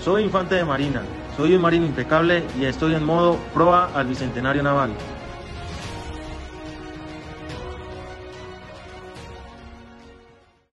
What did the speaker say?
Soy infante de marina, soy un marino impecable y estoy en modo proa al bicentenario naval.